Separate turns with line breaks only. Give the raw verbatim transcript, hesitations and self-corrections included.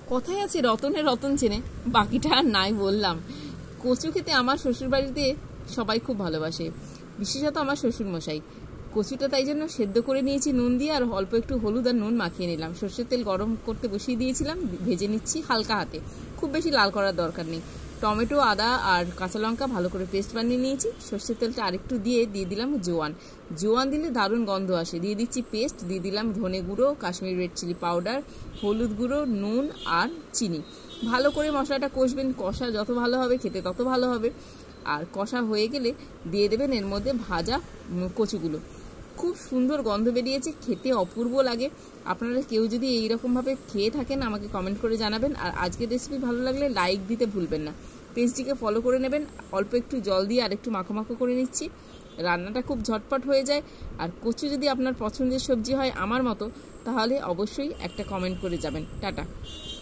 কথায় আছে রতনে রতন চেনে, বাকিটা আর নাই বললাম। কচু খেতে আমার শ্বশুরবাড়িতে সবাই খুব ভালোবাসে, বিশেষত আমার শ্বশুরমশাই। কচুটা তাই জন্য সেদ্ধ করে নিয়েছি নুন দিয়ে, আর অল্প একটু হলুদ আর নুন মাখিয়ে নিলাম। সর্ষের তেল গরম করতে বসিয়ে দিয়েছিলাম, ভেজে নিচ্ছি হালকা হাতে, খুব বেশি লাল করার দরকার নেই। টমেটো, আদা আর কাঁচা লঙ্কা ভালো করে পেস্ট বানিয়ে নিয়েছি। সর্ষের তেলটা আরেকটু দিয়ে দিয়ে দিলাম জোয়ান। জোয়ান দিলে দারুণ গন্ধ আসে। দিয়ে দিচ্ছি পেস্ট, দিয়ে দিলাম ধনে গুঁড়ো, কাশ্মীরি রেড চিলি পাউডার, হলুদ গুঁড়ো, নুন আর চিনি। ভালো করে মশলাটা কষবেন, কষা যত ভালো হবে খেতে তত ভালো হবে। আর কষা হয়ে গেলে দিয়ে দেবেন এর মধ্যে ভাজা কচুগুলো। খুব সুন্দর গন্ধ বেরিয়েছে, খেতে অপূর্ব লাগে। আপনারা কেউ যদি এইরকমভাবে খেয়ে থাকেন আমাকে কমেন্ট করে জানাবেন। আর আজকের রেসিপি ভালো লাগলে লাইক দিতে ভুলবেন না। পেজটিকে ফলো করে নেবেন। অল্প একটু জল দিয়ে আর একটু মাখো মাখো করে নিচ্ছি। রান্নাটা খুব ঝটপট হয়ে যায়। আর কচু যদি আপনার পছন্দের সবজি হয় আমার মতো, তাহলে অবশ্যই একটা কমেন্ট করে যাবেন। টাটা।